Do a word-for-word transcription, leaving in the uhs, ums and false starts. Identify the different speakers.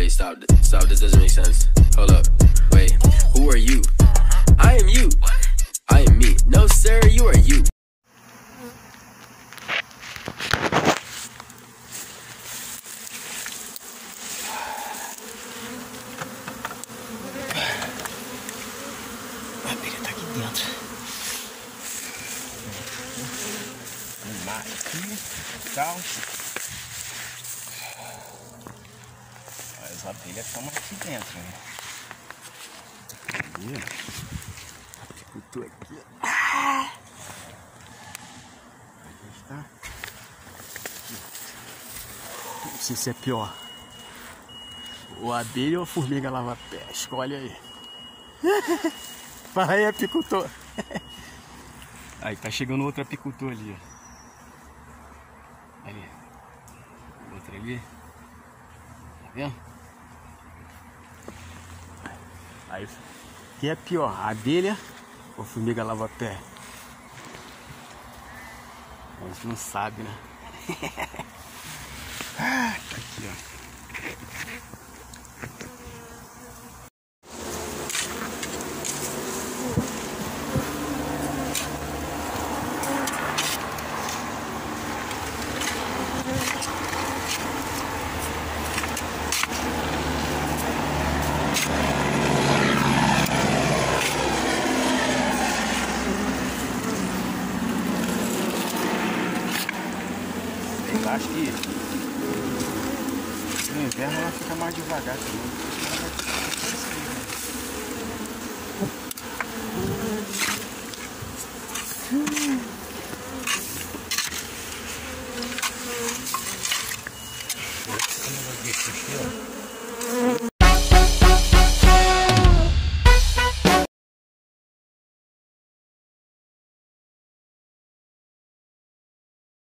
Speaker 1: Wait, stop, stop, this doesn't make sense. Hold up, wait, who are you? I am you. I am me. No, sir, you are you.
Speaker 2: A abelha tá aqui dentro. Vamos aqui, tal. As abelhas estão aqui dentro, né? Aqui, ó. Aqui. Ah! Aqui está. Não sei se é pior. Ou a abelha ou a formiga lava-pé. Escolhe aí. Fala aí, apicultor. Aí, tá chegando outro apicultor ali, ó. Ali. Outro ali. Tá vendo? Aí, quem é pior, a abelha ou a formiga lava-pé? A gente não sabe, né? Ah, tá aqui, ó. Eu acho que no inverno ela fica mais devagar também.